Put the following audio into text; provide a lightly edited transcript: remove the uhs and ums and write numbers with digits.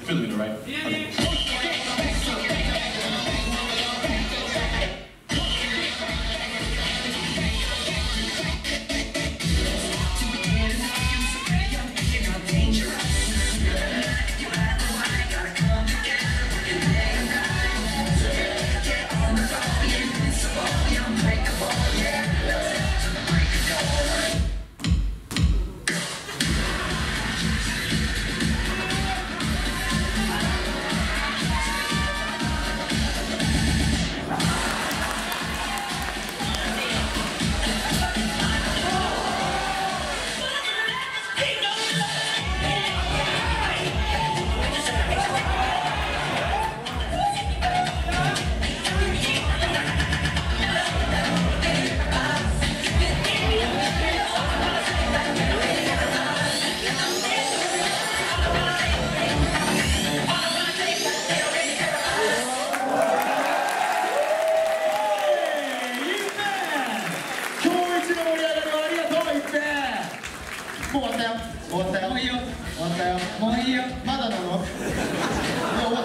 Through the middle, right? Okay.終わったよ。終わったよ。もういいよ。終わったよ。もういいよ。まだなの？もう終わった。